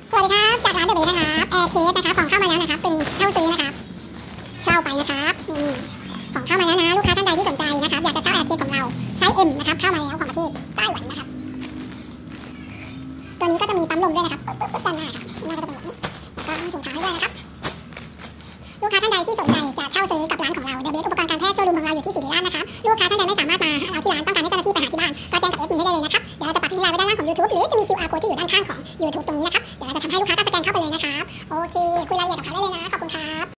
สวัสดีครับจากร้านเดอะเบสนะครับแอร์เคสนะครับของเข้ามาแล้วนะครับเป็นเช่าซื้อนะครับเช่าไปนะครับของเข้ามาแล้วนะลูกค้าท่านใดที่สนใจนะครับอยากจะเช่าแอร์เคสของเราไซส์ M นะครับเข้ามาแล้วของประเทศไต้หวันนะครับตัวนี้ก็จะมีปั๊มลมด้วยนะครับด้านหน้าครับหน้าก็จะเป็นแบบนี้แล้วก็มีถุงเท้าให้ด้วยนะครับลูกค้าท่านใดที่สนใจจะเช่าซื้อกับร้านของเราเดอะเบสอุปกรณ์การแพทย์โชว์รูมของเราอยู่ที่ศิริราชนะครับลูกค้าท่านใดไม่สามารถมาหาเราที่ร้านต้องการให้เจ้าหน้าที่ไปหาที่บ้านก็แจ้งกับเอดมินได้เลยนะครับเดี๋ยวเราจะปักลิงก์ไลน์ไว้ด้านล่างของ YouTube หรือจะมี QR code ที่อยู่ด้านข้างของ YouTube ตรงนี้